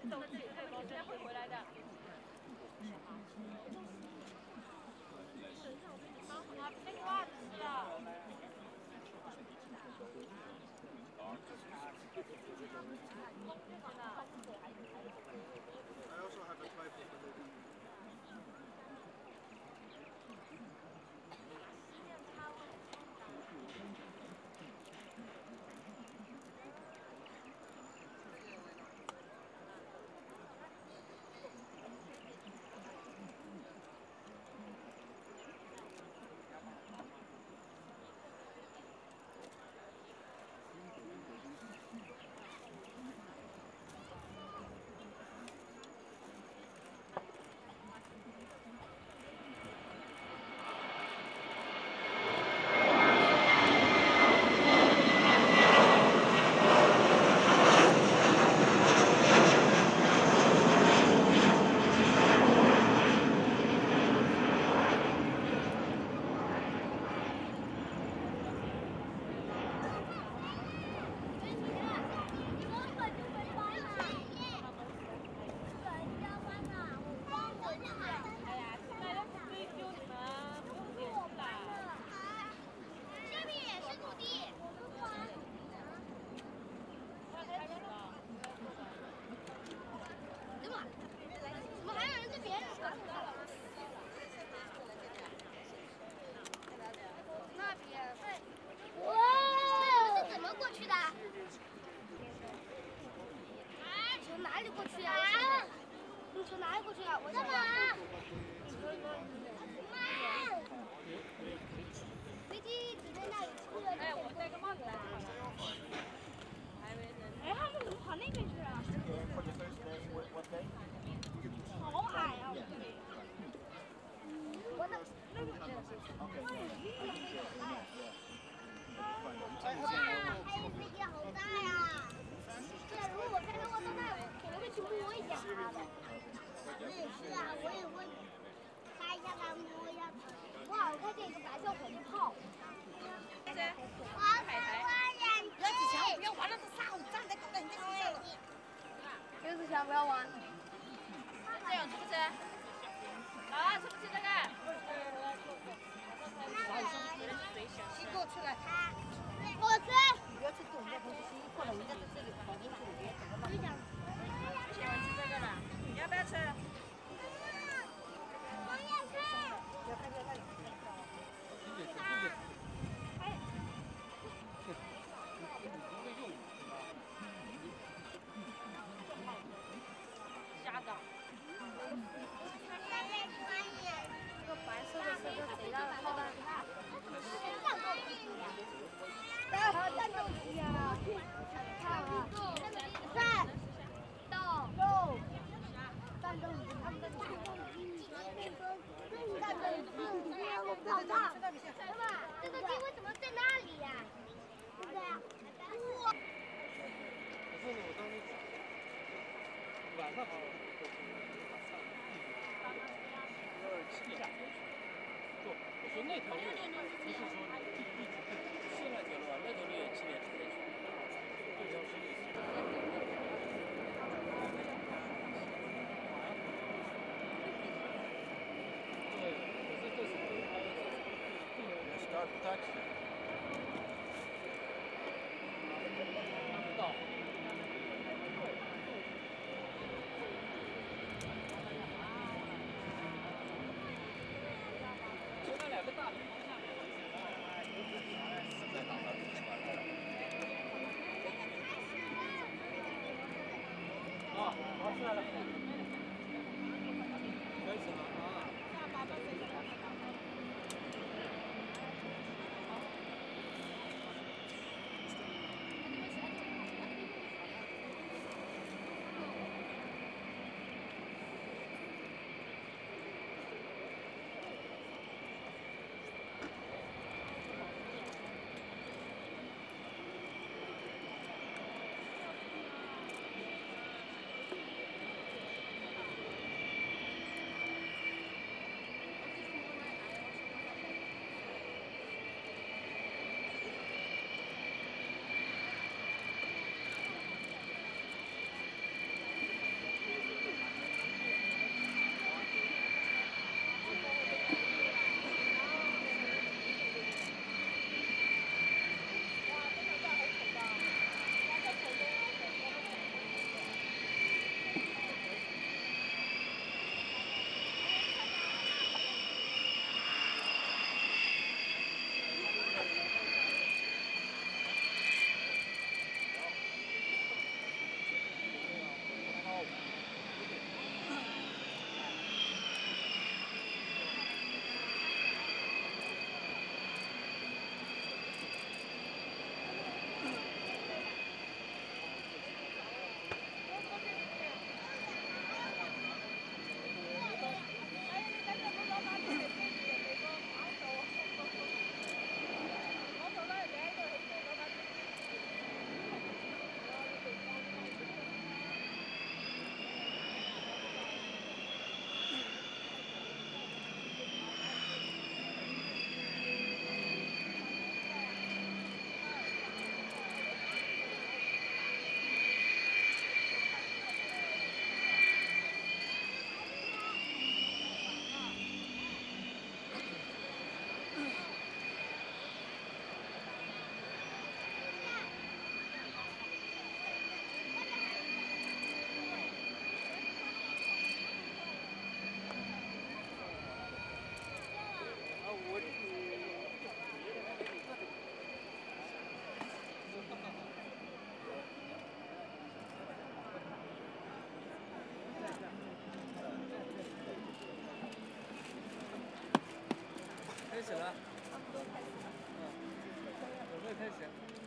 走，今天会回来的。啊，那个袜子是的。 I also have a type of balloon. 不要玩。 这样吃不吃？啊，吃不吃这个？ 洗锅出来。 我吃。 不要吃这种东西，过了人家在这里跑进去里面，怎么办？ 喜欢吃这个了，你要不要吃？ 我也吃。 要看见那里。 虾的。 这个白色的是个谁的炮弹？战斗机啊！战斗，战斗机，他们的战斗机，战斗机，炮弹。妈妈，这个机为什么在那里呀？对不对？哇！ 晚上好。不，我说那条路不是说现在条路啊，那条路也7年之前去。这条是。对，可是这是start taxi。看不到。出来了，可以吃吗？啊。 始了。准备开始。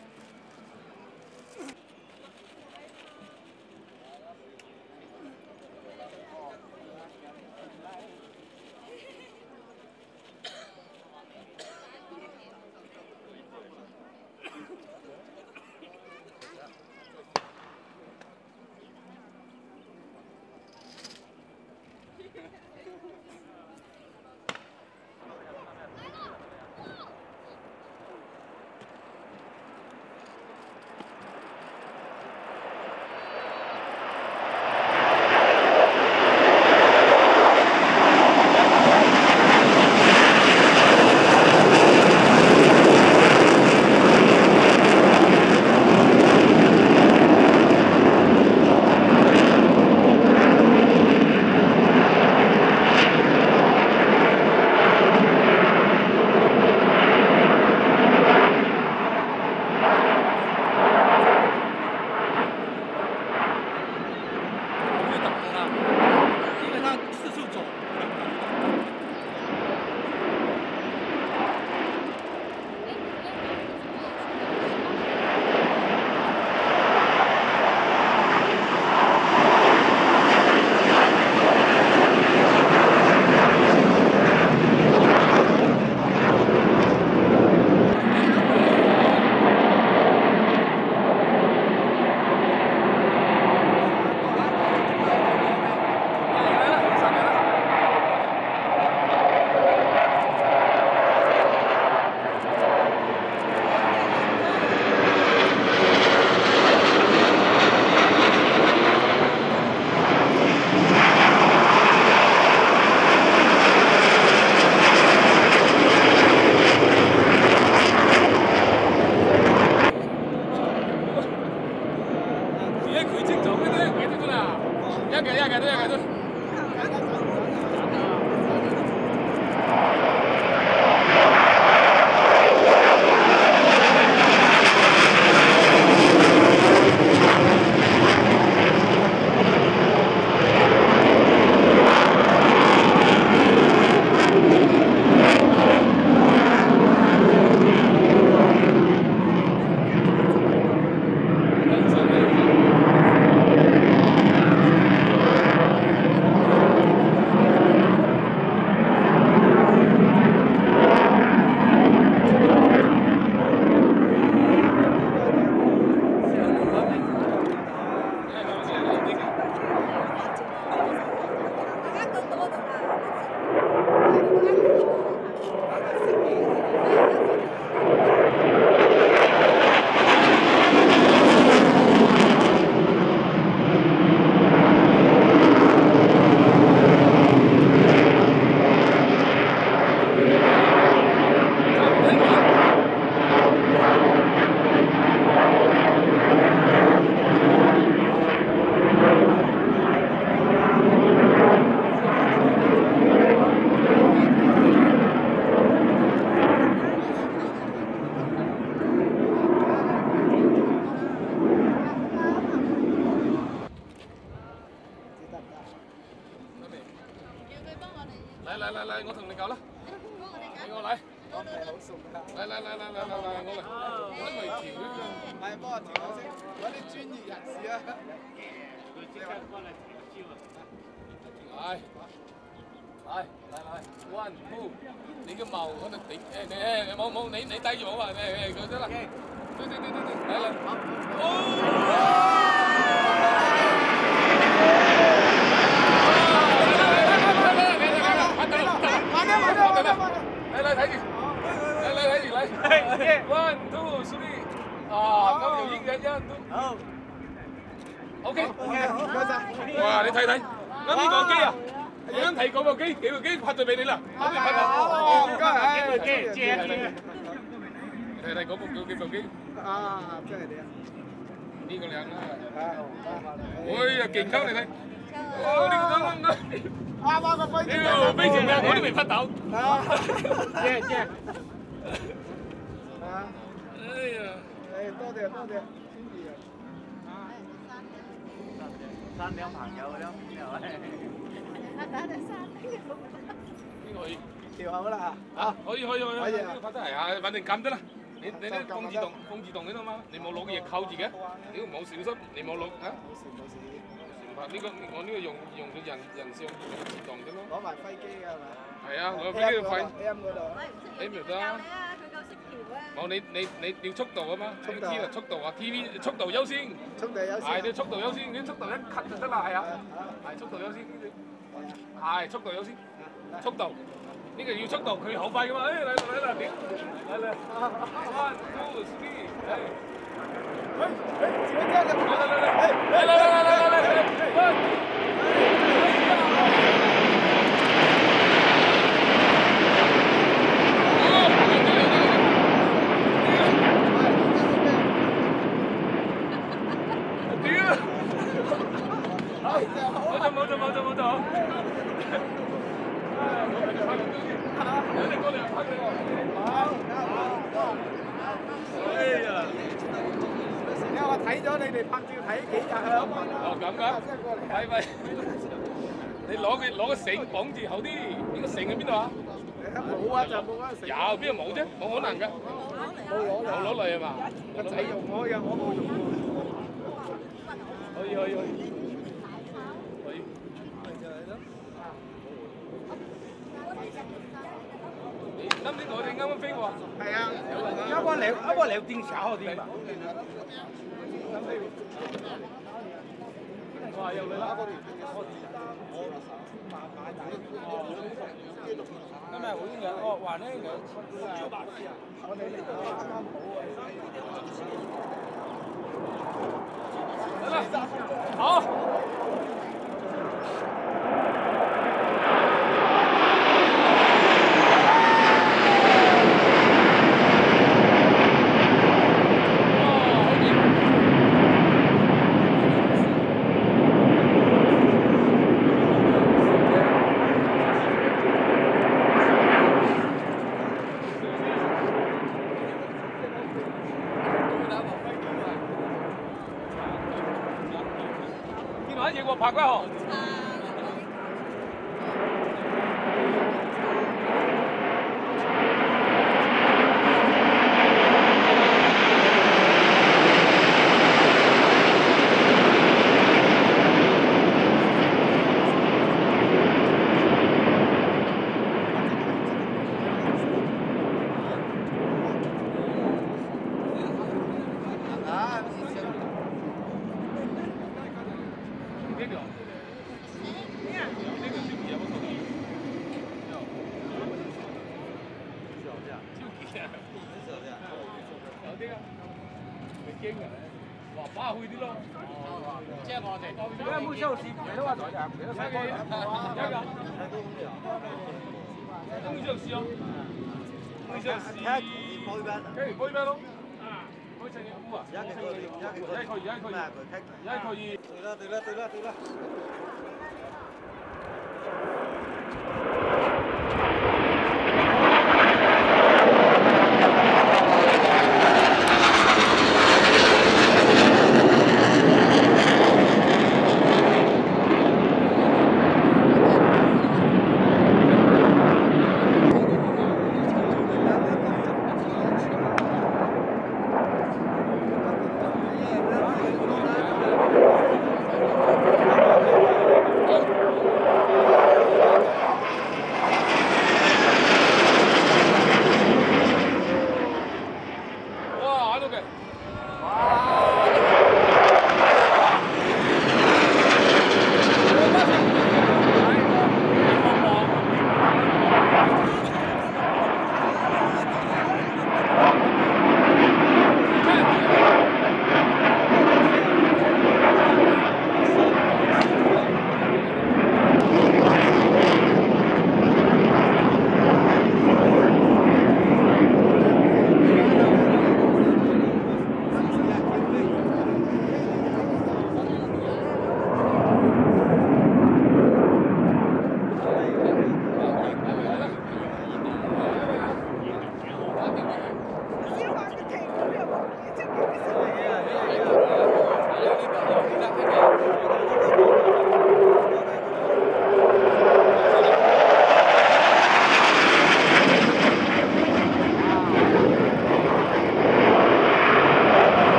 嚟，我同你搞啦。俾我嚟。我哋好熟㗎。嚟，我嚟。我咪調呢個。係，幫我調下先，揾啲專業人士啊。佢即刻幫你調招啊！嚟 ，one two， 你個帽嗰度頂，你冇，你戴住帽啊，佢得啦。對，嚟。嚟睇住，one two three， 啊，咁條英嘅一，好 ，OK， 唔該晒。哇，你睇，啱呢個機啊，啱睇嗰部機，幾部機拍對俾你啦，啱你拍到，唔該，借。睇嗰部幾部機？啊，真係靚。呢個靚啦。哎呀，勁溝你睇，哇，呢個啱。啱個飛機，飛船嘅我都未拍到。借。哎呀，多謝，專業人。山頂朋友，邊度？打到山頂。邊個？ 調好啦嚇。 啊，可以， 可以啊發得係啊，反正撳得啦。你啲風自動嘅啦嘛，你冇攞嘅嘢扣住嘅，你冇小心，你冇攞啊。 冇事。 呢個我呢個用咗人上自動嘅咯。 攞埋飛機㗎係咪？ 係啊，攞飛機嘅費。 M 嗰度。 M 就得啊。冇你要速度啊嘛，你知啦，速度啊 TV 速度優先。 速度優先。 係你速度優先，你速度一 cut 就得啦，係啊。係速度優先，係速度優先，速度。呢個要速度，佢好快噶嘛！誒嚟點嚟，1 2 3，冇錯。哎呀！因為我睇咗你哋拍照睇幾日啊！哦咁噶，喂，你攞個繩綁住好啲。呢個繩喺邊度啊？ 冇啊，就冇啊。 有邊度冇啫？冇可能㗎。冇攞嚟係嘛？ 個仔用我嘅，我冇用過。 可以。啱先我哋啱啱飛過。 係啊， 要不聊定橋啲嘛？ 哇！又嚟啦！ 咁咪會嘅，我話呢個我哋呢度啱啱好啊。 嚟啦！好。嘢喎，拍龜河。把去啲咯。即係我哋。 而家冇收視，你都話台長，你都睇過啦。 有冇上市啊？冇上市。可以杯咩咯？可以食嘢股啊？而家可以。對啦。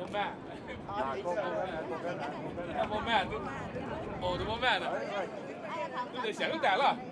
咩？冇咩？都冇咩啦。你哋成都大啦。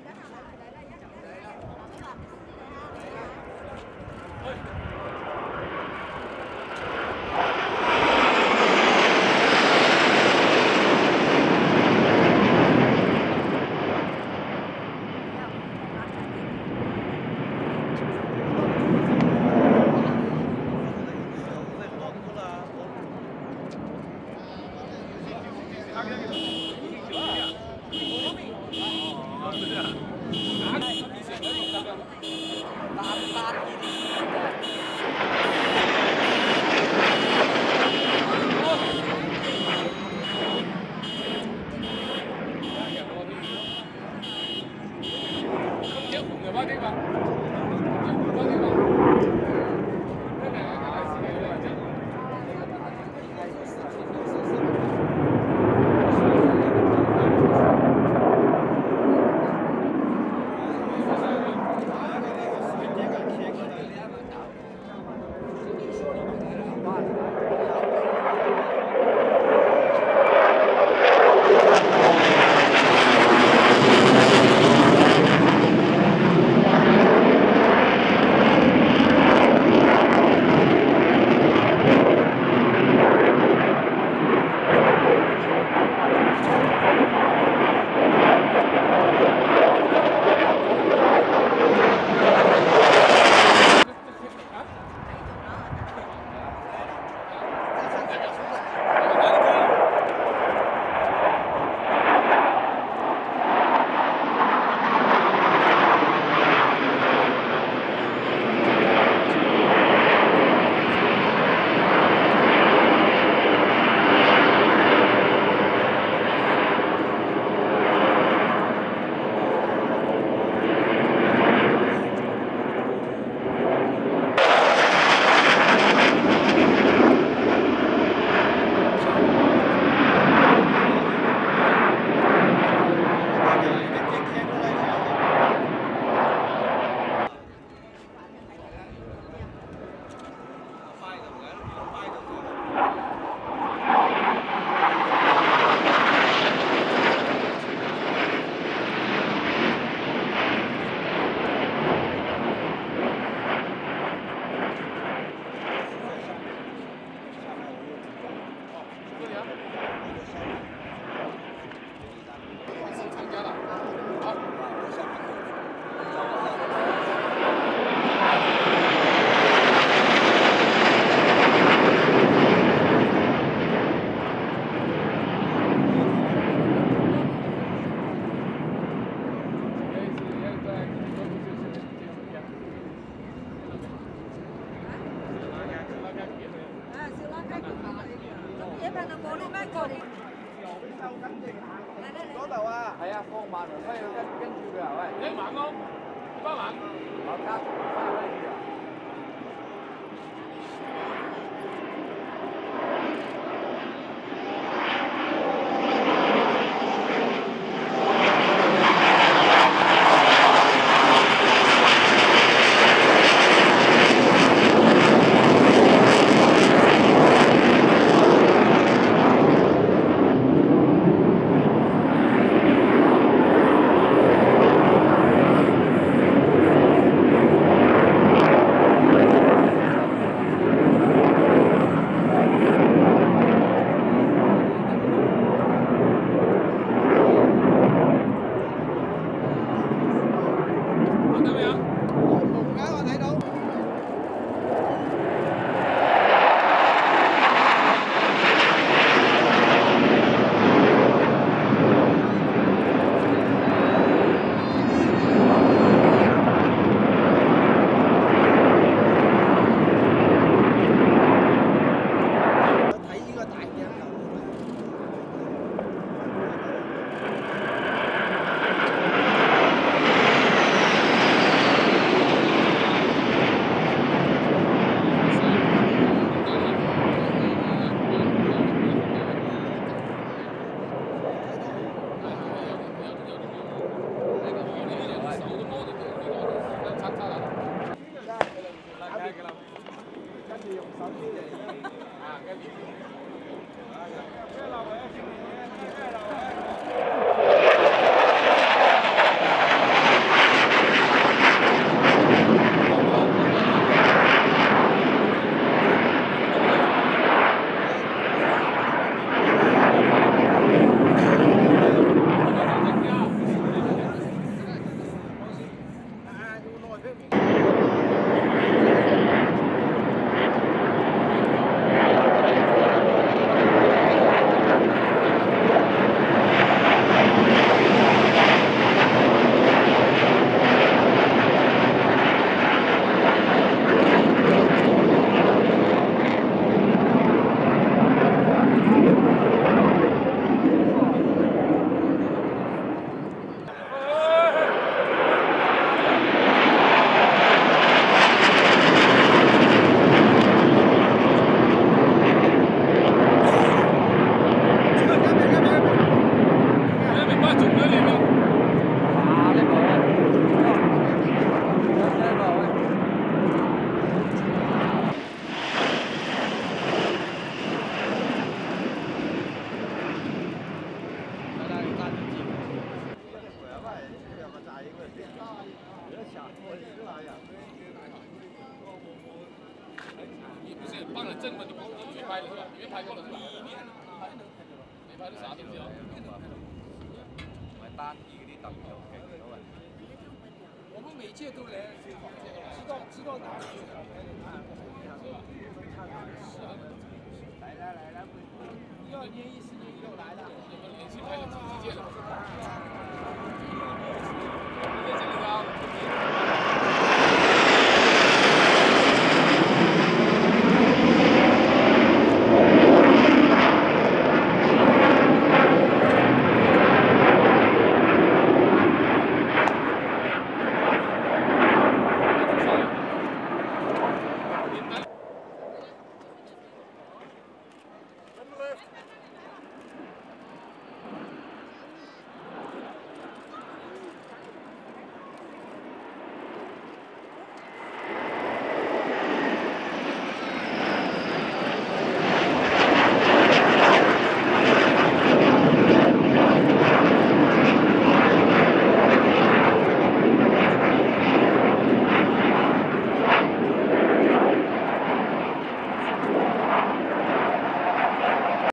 嗰度啊，係啊，放慢條梯跟住佢啊，喂， 你慢咯，翻慢。 我加速翻嗰啲啊。 跟住用手機嚟。 跟你。你不是也放了正吗？你不是没拍的是吧？里面拍过了是吧？你拍的啥东西啊？ 单一嗰啲特別勁咗啊！ 我们每届都来，知道哪里有。来了来了，12年、14年又来了。 连续拍了几届了？你在这里啊？